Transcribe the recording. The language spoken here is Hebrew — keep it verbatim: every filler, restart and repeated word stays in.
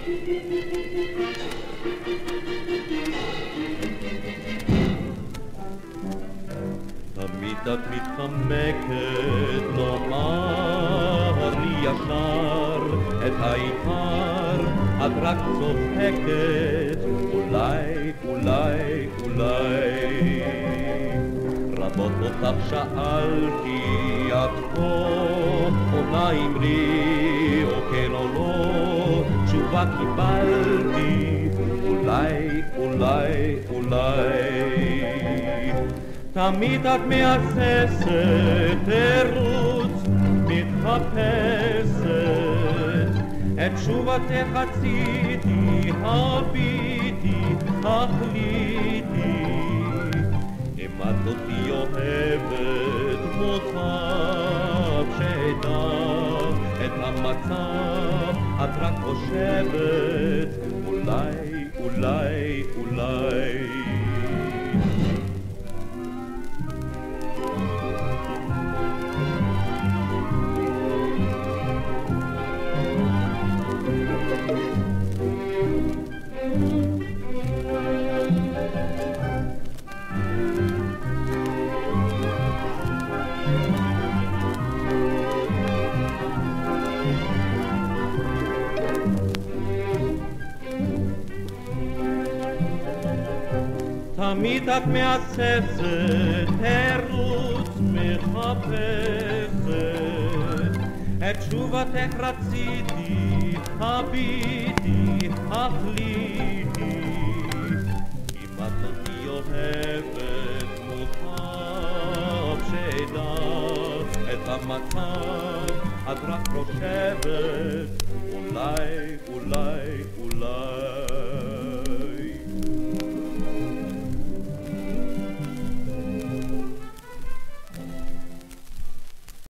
תמיד את מתחמקת לומר לי ישר את העיקר, את רק צוחקת אולי, אולי, אולי. רבות אותך שאלתי, את פה עונה אמרי או כן או לא, תשובה קיבלתי אולי, אולי, אולי. תמיד את מהססת, תירוץ מתחפשת, את תשובתך רציתי, הביטי, החליטי. אם את אותי אוהבת, מוטב שאדע את המצב, את רק חושבת אולי, אולי, אולי. תמיד את מהססת, תירוץ מחפשת, את תשובתך רציתי, הביטי, החליטי. אם את אותי אוהבת, מוטב שאדע את המצב, את רק חושבת אולי, אולי, אולי.